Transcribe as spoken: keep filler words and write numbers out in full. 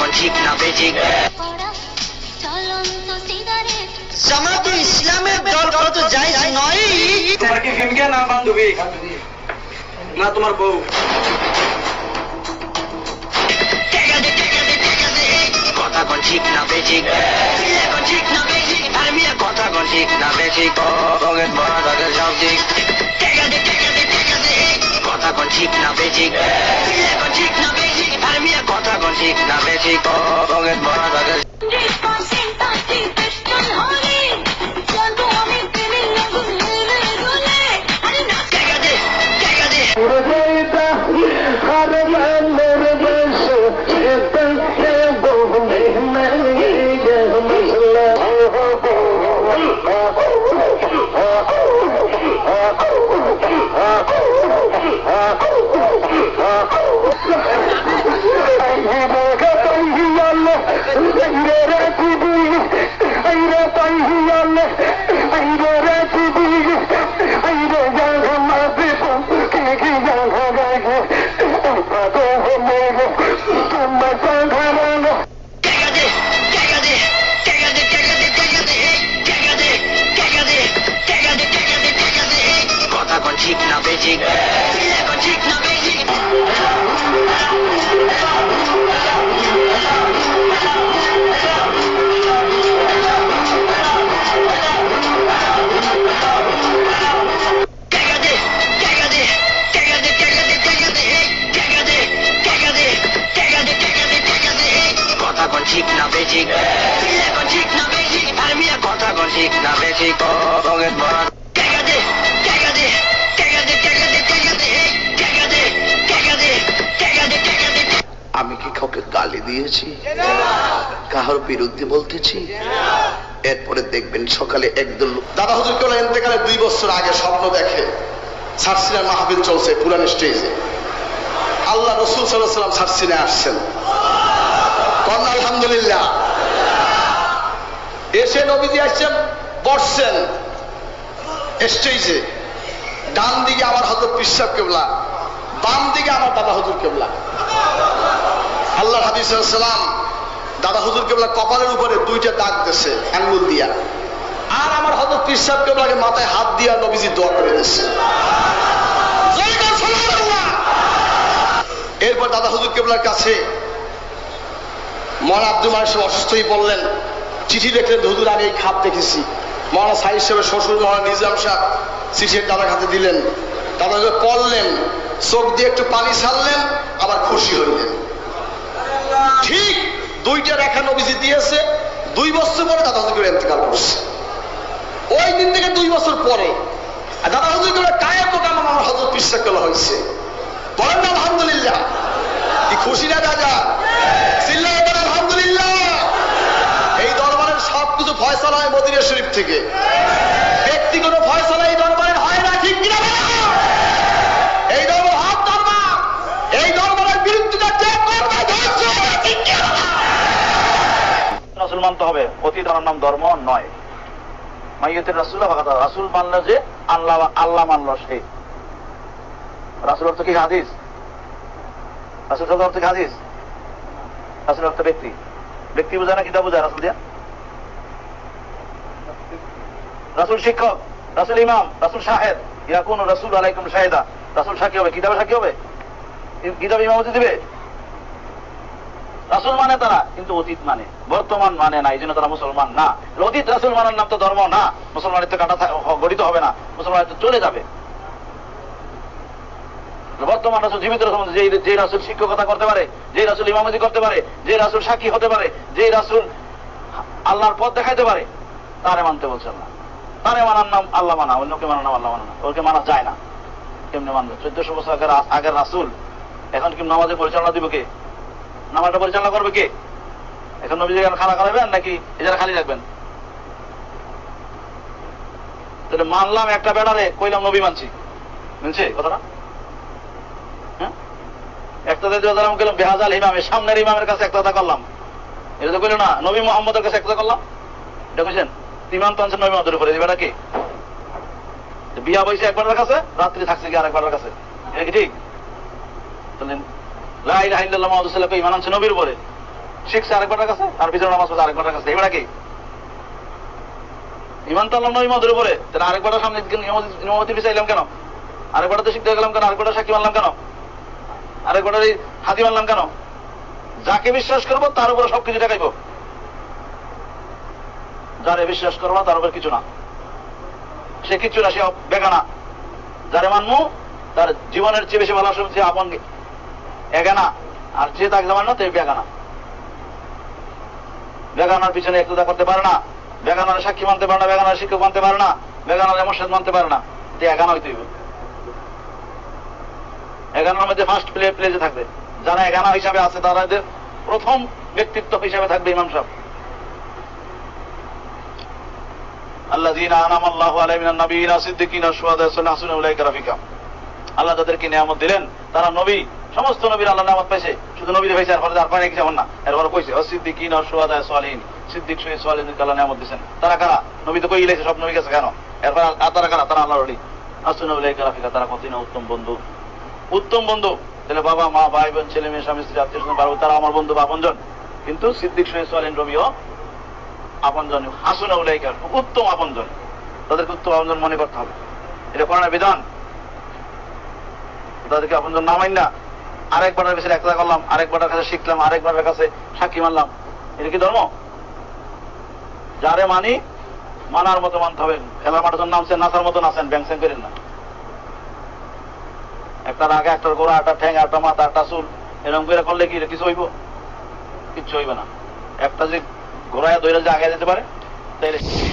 কোন ঠিক না বেঠিক জামাতুল ইসলামের দল করা তো জায়েজ নয়। তোমার কি ফিল্মকে না বান্ধবী না তোমার বউ? কথা কোন ঠিক না বেঠিক এখন ঠিক না বেঠিক আর মিয়া কথা কোন ঠিক না বেঠিক রঙের ভরা থাকে সব ঠিক কথা কোন ঠিক না বেঠিক এখন ঠিক না বেঠিক আর মিয়া কথা কোন ঠিক না বেঠিক রঙের ভরা থাকে ঠিক না বেঠিক এখন ঠিক না বেঠিক কথা কোন ঠিক না বেঠিক এখন ঠিক না বেঠিক আর মিয়া কথা কোন ঠিক না বেঠিক রঙের ভরা আমি কি কাউকে গালি দিয়েছি, কাহার বিরুদ্ধে বলতেছি? এরপরে দেখবেন সকালে একদল লোক দাদা হুজুর কেবল ইন্তেকালে দুই বছর আগে স্বপ্ন দেখে সারসিনার মাহফিল চলছে পুরান স্টেজে, আল্লাহ রসুল সাল্লাল্লাহু আলাইহি ওয়াসাল্লাম সারসিনে আসছেন। কোন আলহামদুলিল্লাহ। এসে নবীজি আসছেন, বসছেন স্টেজে, ডান দিকে আমার হযরত পীর সাহেব কেবলা, বাম দিকে আমার দাদা হুজুর কেবলা। আল্লাহ হাবিব সাল্লাল্লাহু আলাইহি ওয়াসাল্লাম দাদা হুজুর কেবলা কপালের উপরে দুইটা দাগ দিয়েছে আঙ্গুল দিয়া, আর আমার হযরত পীর সাহেব কেবলাকে মাথায় হাত দিয়া নবীজি দোয়া করে দিয়েছে। এরপর দাদা হুজুর কেবলার কাছে মৌলানা আব্দুল মালিক সাহেব অসুস্থ হয়ে পড়লেন, চিঠি লিখলেন, হুজুর আমি এই খাপ দেখেছি। মৌলানা সাইদ সাহেবের শ্বশুর মৌলানা নিজাম সাহেব চিঠি দাদার হাতে দিলেন, দাদাকে পড়লেন, চোখ দিয়ে একটু পানি ছাড়লেন, আবার খুশি হইলেন। ঠিক দুইটা রেখা নবীজি দিয়েছে, দুই বছর পরে দাদা হুজুর ইন্তেকাল করছে। ওই দিন থেকে দুই বছর পরে দাদা হুজুর কায়েম মোকাম আমার হযরত পীর সাহেব কেবলা হয়েছে। বলেন না আলহামদুলিল্লাহ। কি খুশি না দাদা? চিল্লায় বলেন আলহামদুলিল্লাহ। এই দরবারের সবকিছু ফয়সালা হয় মদিনা শরীফ থেকে, ব্যক্তিগত ফয়সালা এই দরবারের হয় না, ঠিক কিনা? এই দরবার হক দরবার, এই দরবারের বিরুদ্ধে কে করবে? রাসূল মানতে হবে, অতীত নাম ধর্ম নয়। মাইয়াতের রাসূল ভাগাতা, রাসূল মানল যে আল্লাহ, আল্লাহ মানল সে। রাসূল অর্থ কি হাদিস? রাসূল শব্দ অর্থ কি হাদিস? রাসূল অর্থ ব্যক্তি। ব্যক্তি বোঝায় না কিতাব বোঝায়? রাসূল দিয়া রাসূল শিক্ষক, রাসূল ইমাম, রাসূল শাহেদ, ইয়াকুনু রাসূল আলাইকুম শাহিদা। রাসূল সাক্ষী হবে, কিতাবে সাক্ষী হবে, কিতাব ইমামতি দিবে। রাসূল মানে তারা, কিন্তু অতীত মানে, বর্তমান মানে না, এই জন্য তারা মুসলমান না। অতীত রাসূল মানার নাম তো ধর্ম না, মুসলমানের তো কাটা গঠিত হবে না, মুসলমানের তো চলে যাবে। বর্তমান রাসূল জীবিত রাসূল, যে যে রাসূল শিক্ষকতা করতে পারে, যে রাসূল ইমামতি করতে পারে, যে রাসূল সাক্ষী হতে পারে, যে রাসূল আল্লাহর পথ দেখাইতে পারে, তারে মানতে বলছেন না। তারে মানার নাম আল্লাহ মানা, অন্যকে মানার নাম আল্লাহ মানা না। ওকে মানা যায় না। কেমনে মানবে? চোদ্দশো বছর আগের আগের রাসূল এখন কি নামাজের পরিচালনা দিব কে? নামাজটা পরিচালনা করবে কে? এখন নবী যেখানে খানা করাবেন নাকি এজারা খালি রাখবেন? তাহলে মানলাম একটা বেড়ারে, কইলাম নবী মানছি, মিলছে কথাটা? হ্যাঁ, একটা গেলাম বেহাজাল ইমামের সামনের ইমামের কাছে একটা কথা করলাম, এটা তো কইল না। নবী মুহাম্মদের কাছে একটা করলাম, এটা কইছেন ইমাম তো আনছেন নবী মুহাম্মদের উপরে, দিবে নাকি? বিয়া বইছে একবারের কাছে, রাত্রি থাকছে কি আরেকবারের কাছে, এটা কি ঠিক? লা ইলাহা ইল্লাল্লাহ মুহাম্মাদুর রাসূলুল্লাহ ইমান আনছে নবীর উপরে, শিখছে আরেকবারের কাছে, আর পিছনে নামাজ পড়ছে আরেকবারের কাছে। এবার কি ইমান তো আনলাম না ইমাদের উপরে, তাহলে আরেকবার সামনে ইমামতি পিছাইলাম কেন? আরেকবারতে শিখতে গেলাম কেন? আরেকবার সাক্ষী মানলাম কেন? আরেকবার হাতি মানলাম কেন? যাকে বিশ্বাস করবো তার উপরে সবকিছু দেখাইব, যারে বিশ্বাস করবো না তার উপরে কিছু না, সে কিছু না, সে বেগানা। যারে মানবো তার জীবনের চেয়ে বেশি ভালো সে আপন এগানা, আর যে তাকে জামান না তাই বেগানা। বেগানার পিছনে একটুদা করতে পারে না, বেগানার সাক্ষী মানতে পারে না, বেগানার শিক্ষক মানতে পারে না, বেগানার এমর্শাদ মানতে পারে না, যে এগানা হইতে হইবে। এগানার মধ্যে ফার্স্ট প্লে প্লেজে থাকবে, যারা এগানা হিসাবে আছে তারা প্রথম ব্যক্তিত্ব হিসাবে থাকবে ইমাম সাহেব। আল্লাযীনা আনআমা আল্লাহু আলাইহিম মিনান নাবিয়্যিনা সিদ্দিকিনা শুহাদা ওয়া হাসুনা উলাইকা রাফিকা। আল্লাহ যাদেরকে নিয়ামত দিলেন তারা নবী, সমস্ত নবীর আল্লাহ নিয়ামত পাইছে, শুধু নবীরে পাইছে আর আর পায় না কিছু না। এরপরে কইছে সিদ্দিকিনা শুহাদা সালিহিন, সিদ্দিক শহীদ সালিহিনকে আল্লাহ নিয়ামত দিয়েছেন। তারা কারা? নবী তো কই গেছে, সব নবী গেছে কেন? এরপর আর তারা কারা? তারা আল্লাহর ওলি। হাসুনা উলাইকা রাফিকা, তারা কতই না উত্তম বন্ধু। উত্তম বন্ধু তাহলে বাবা মা ভাই বোন ছেলে মেয়ে স্বামী স্ত্রী আত্মীয় স্বজন পারবো, তারা আমার বন্ধু বা আপনজন। কিন্তু সিদ্দিক শহীদ সালিহিন রবিও আপনজন, হাসুনা উলাইকা উত্তম আপনজন, তাদেরকে উত্তম আপনজন মনে করতে হবে। এটা কোরআনের বিধান। তাদেরকে আপনজন না মানি না, আরেকবারের কাছে একটা করলাম, আরেকবারের কাছে শিখলাম, আরেকবারের কাছে সাক্ষী মানলাম, এটা কি ধর্ম? যারে মানি মানার মতো মানতে হবে। খেলার মাঠে যখন নামছেন নাচার মতো নাচেন, ব্যাংসেন করেন না। একটার আগে একটার গোড়া, একটা ঠ্যাং, একটা মাথা, একটা চুল, এরকম করে করলে কি কিছু হইব? কিচ্ছু হইবে না। একটা যে ঘোড়ায় দৈরা যে আগে যেতে পারে তাইলে